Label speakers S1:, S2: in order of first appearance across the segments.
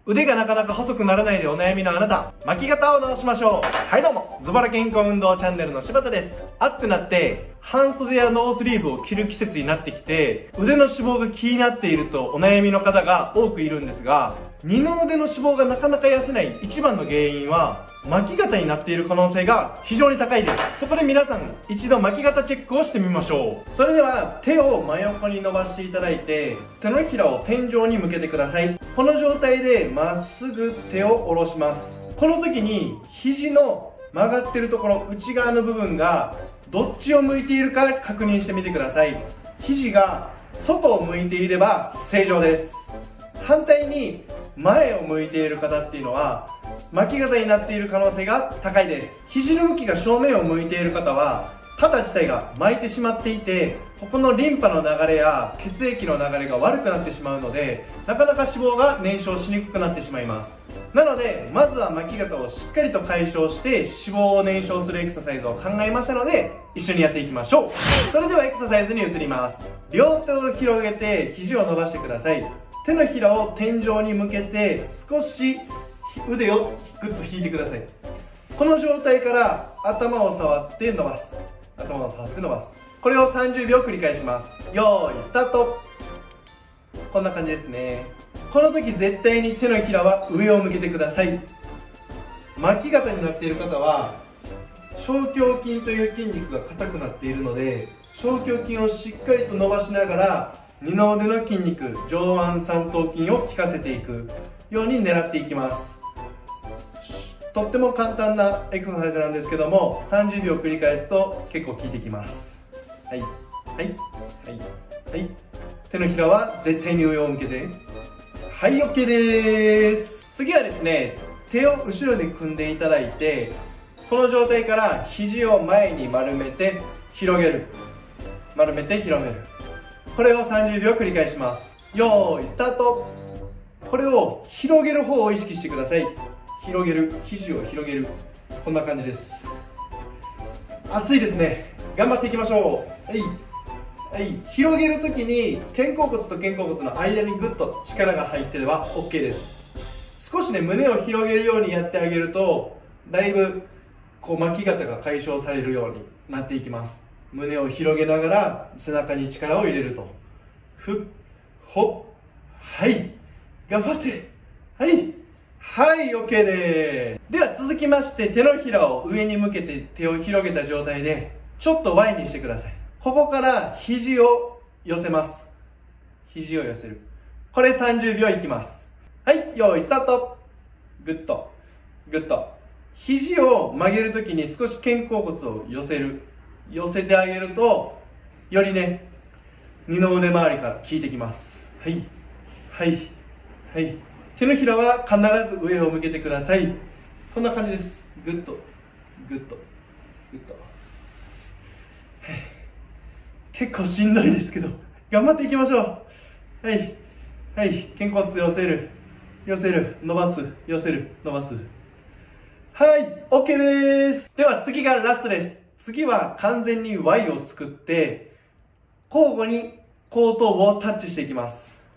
S1: 腕がなかなか細くならないでお悩みのあなた、巻き肩を直しましょう。はいどうも、ズボラ健康運動チャンネルの柴田です。暑くなって半袖やノースリーブを着る季節になってきて、腕の脂肪が気になっているとお悩みの方が多くいるんですが、二の腕の脂肪がなかなか痩せない一番の原因は巻き肩になっている可能性が非常に高いです。そこで皆さん一度巻き肩チェックをしてみましょう。それでは手を真横に伸ばしていただいて、手のひらを天井に向けてください。この状態でまっすぐ手を下ろします。この時に肘の曲がってるところ、内側の部分がどっちを向いているか確認してみてください。肘が外を向いていれば正常です。反対に前を向いている方っていうのは巻き肩になっている可能性が高いです。肘の向きが正面を向いている方は肩自体が巻いてしまっていて、ここのリンパの流れや血液の流れが悪くなってしまうので、なかなか脂肪が燃焼しにくくなってしまいます。なのでまずは巻き肩をしっかりと解消して脂肪を燃焼するエクササイズを考えましたので、一緒にやっていきましょう。それではエクササイズに移ります。両手を広げて肘を伸ばしてください。手のひらを天井に向けて少し腕をグッと引いてください。この状態から頭を触って伸ばす。頭を触って伸ばす。これを30秒繰り返します。よーいスタート。こんな感じですね。この時絶対に手のひらは上を向けてください。巻き肩になっている方は小胸筋という筋肉が硬くなっているので、小胸筋をしっかりと伸ばしながら二の腕の筋肉、上腕三頭筋を効かせていくように狙っていきます。とっても簡単なエクササイズなんですけども、30秒繰り返すと結構効いてきます。はいはいはいはい。手のひらは絶対に上を向けて。はい OK です。次はですね、手を後ろに組んでいただいて、この状態から肘を前に丸めて広げる、丸めて広める。これを30秒繰り返します。よーいスタート。これを広げる方を意識してください。広げる、肘を広げる、こんな感じです。暑いですね。頑張っていきましょう。はいはい。広げるときに肩甲骨と肩甲骨の間にグッと力が入ってれば OK です。少しね、胸を広げるようにやってあげるとだいぶこう巻き肩が解消されるようになっていきます。胸を広げながら背中に力を入れると、ふっほっ、はい頑張って、はいはい OK です。では続きまして手のひらを上に向けて手を広げた状態でちょっと Y にしてください。ここから肘を寄せます。肘を寄せる。これ30秒いきます。はい、用意スタート。グッとグッと。肘を曲げるときに少し肩甲骨を寄せる。寄せてあげるとよりね、二の腕周りから効いてきます。はいはいはい。手のひらは必ず上を向けてください。こんな感じです。グッとグッとグッと。はい、結構しんどいですけど頑張っていきましょう。はいはい。肩骨寄せる寄せる、伸ばす、寄せる、伸ばす。はい OK です。では次がラストです。次は完全に Y を作って交互に後頭部をタッチしていきます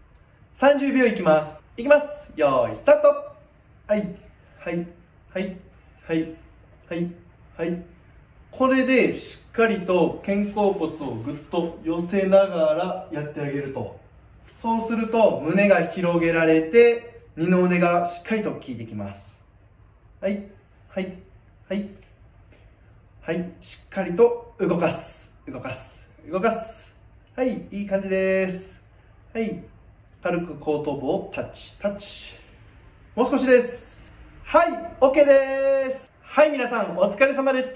S1: 。30秒いきます。いきます。よーいスタート。はいはいはいはいはいはい。これでしっかりと肩甲骨をぐっと寄せながらやってあげると、そうすると胸が広げられて二の腕がしっかりと効いてきます。はいはいはいはい。しっかりと動かす動かす動かす。はい、いい感じです。はい、軽く後頭部をタッチタッチ。もう少しです。はい OK です。はい、皆さんお疲れ様でした。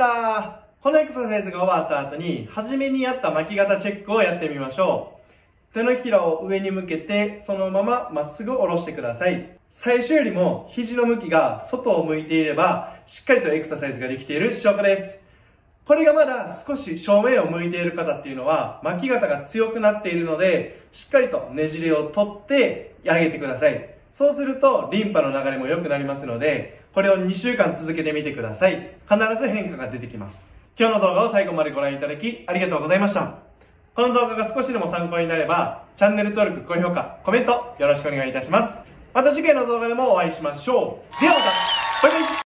S1: このエクササイズが終わった後に初めにやった巻き肩チェックをやってみましょう。手のひらを上に向けてそのまままっすぐ下ろしてください。最初よりも肘の向きが外を向いていればしっかりとエクササイズができている証拠です。これがまだ少し正面を向いている方っていうのは巻き肩が強くなっているので、しっかりとねじれを取って上げてください。そうするとリンパの流れも良くなりますので、これを2週間続けてみてください。必ず変化が出てきます。今日の動画を最後までご覧いただきありがとうございました。この動画が少しでも参考になればチャンネル登録、高評価、コメントよろしくお願いいたします。 また次回の動画でもお会いしましょう。ではまた、バイバイ。